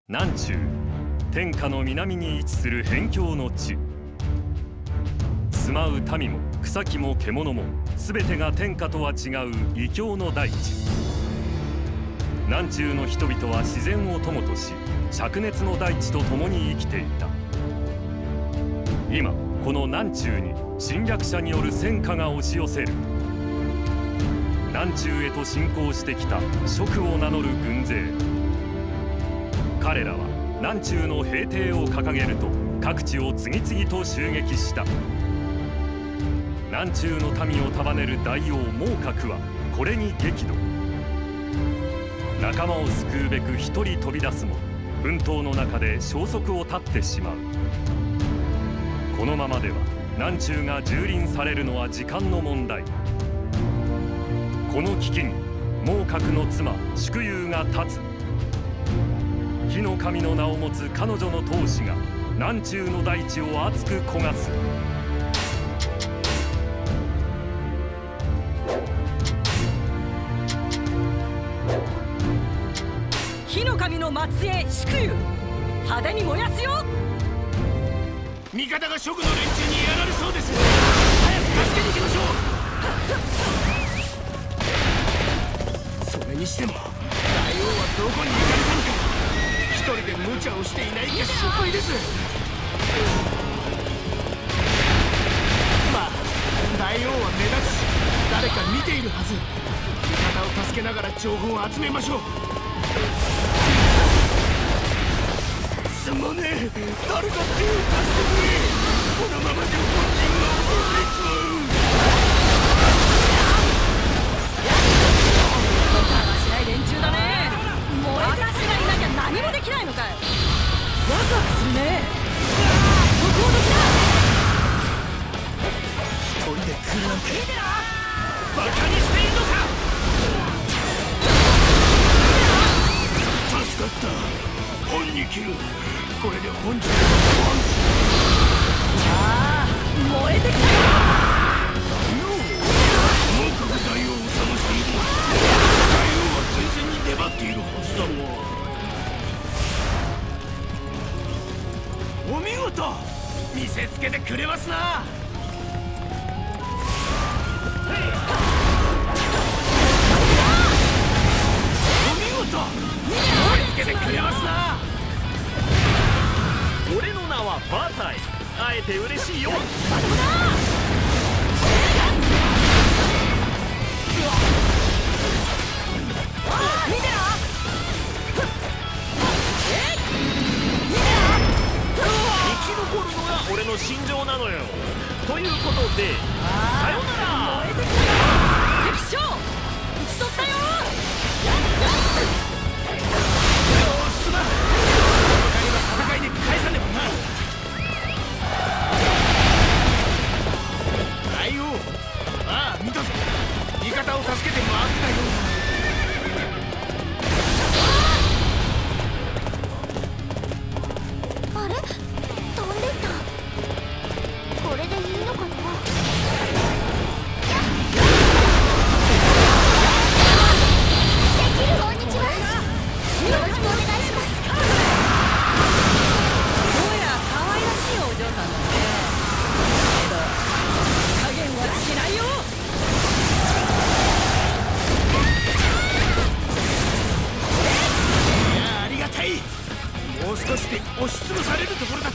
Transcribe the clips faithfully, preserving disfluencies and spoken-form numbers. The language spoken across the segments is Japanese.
南中、天下の南に位置する辺境の地。住まう民も草木も獣も全てが天下とは違う異教の大地。南中の人々は自然を友とし、灼熱の大地と共に生きていた。今この南中に侵略者による戦火が押し寄せる。南中へと侵攻してきた蜀を名乗る軍勢。彼らは南中の平定を掲げると各地を次々と襲撃した。南中の民を束ねる大王孟獲はこれに激怒。仲間を救うべく一人飛び出すも奮闘の中で消息を絶ってしまう。このままでは南中が蹂躙されるのは時間の問題。この危機に孟獲の妻祝融が立つ。火の神の名を持つ彼女の闘志が南中の大地を熱く焦がす。 火の神の末裔祝融、派手に燃やすよ。 味方が蜀の連中にやられそうです。早く助けに行きましょう。それにしても大王はどこに行かれたのか。一人で無茶をしていないか心配です。まあ大王は目立つし誰か見ているはず。味方を助けながら情報を集めましょう。すまねえ、誰か手を貸してくれ。このままで本人が溺れちまう。 だらしない連中だね。もう私がいなきゃ何もできないのかい。ワクワクするね。そこをどきだ。 一人で来るなんてバカにしているのか。助かった。恩に切る。これで本陣の安心。 ああ、燃えてきたよ。 孟獲大王を探している。大王は前線に粘っているはずだが。お見事、見せつけてくれますな。お見事、見せつけてくれますな。 俺の名はバタイ。会えて嬉しいよ。 見てろ。 生き残るのが俺の信条なのよ。ということでさよなら。 敵将撃ち取ったよ。 すまん。戦いで返さねばな。大王、ああ見たぞ。味方を助けて回ってたよ。 あれ、飛んでった。これでいいのかな。できる、こんにちは。よろしくお願いします。 どうやら可愛らしいお嬢さんだね。けど加減はしないよ。 いや、ありがたい。もう少しで押しつぶされるところだった。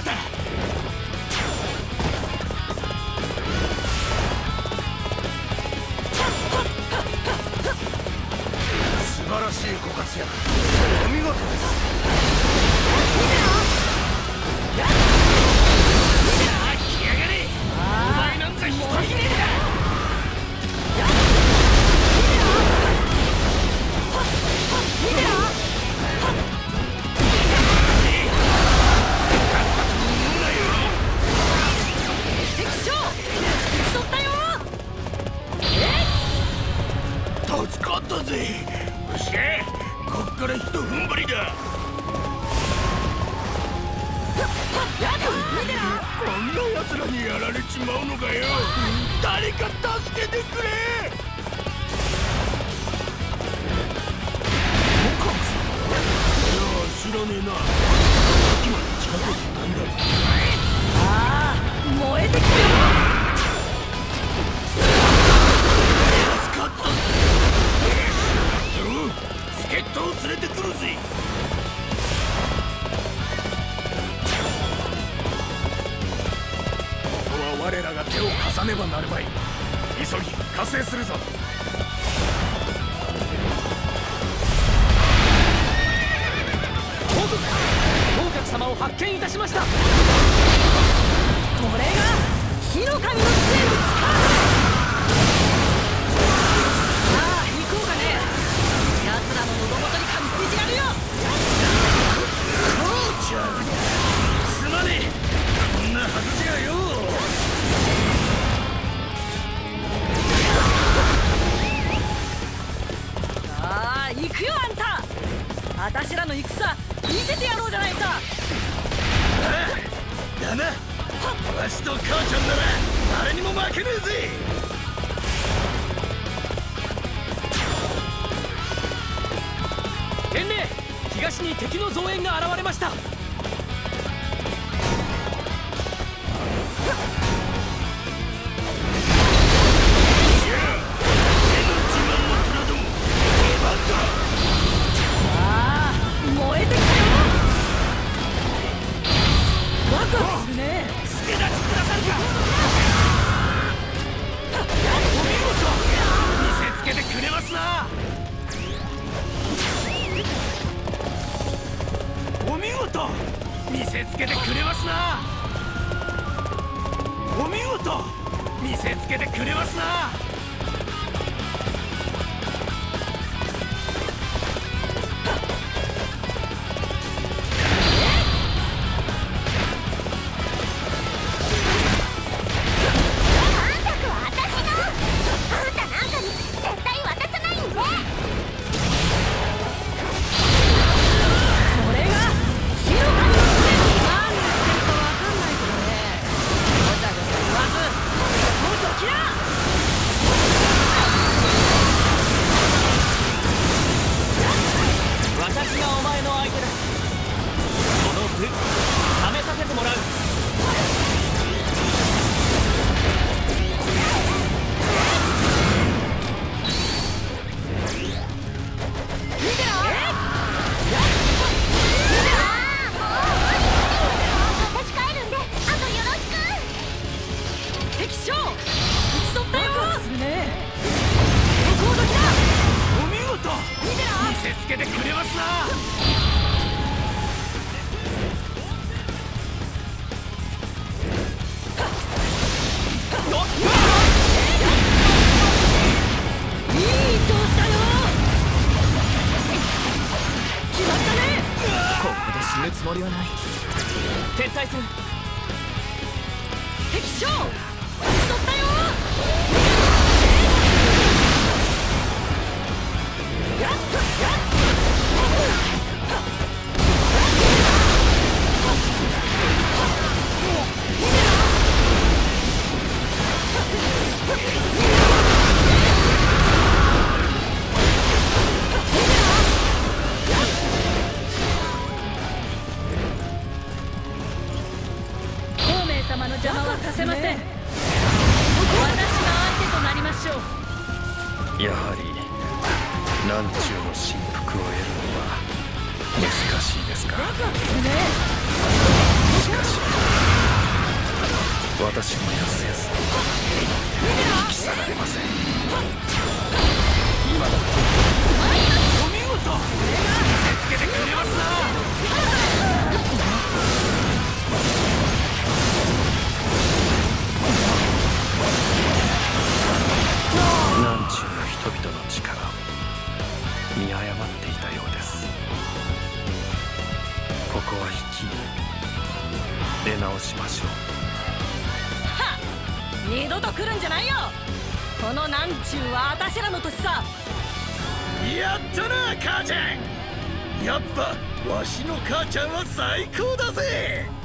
素晴らしいご活躍、お見事です。来やがれ。お前なんざひとひねりだ。 見てろ。敵将撃ち取ったよ。 助かったぜ。よし、こっからひと踏ん張りだ。こんな奴らにやられちまうのかよ。誰か助けてくれ。知らねえな。 加勢するぞ。 報告、当客様を発見いたしました。これが火の神の杖の力だ。さあ行こうかね。奴らの喉元に噛みついてやるよ。 父ちゃん、すまねえ、こんなはずじゃよ。 さあ行くよあんた。私らの戦見せてやろうじゃないか。 だな、わしと母ちゃんなら誰にも負けねえぜ。 天霊、東に敵の増援が現れました。 見せつけてくれますな。お見事、見せつけてくれますな。 つもりはない。撤退する。 敵将討ち取ったよ。やっやっ様の邪魔はさせません。私が相手となりましょう。 やはり南中の臣服を得るのは難しいですか。しかし私もやすやすと引き去られません。今だとお見事、見せつけてくれますな。南中の人々の力を見誤っていたようです。ここは引き出直しましょう。 はっ、二度と来るんじゃないよ。この南中は私らの土地さ。 やったな母ちゃん。やっぱわしの母ちゃんは最高だぜ。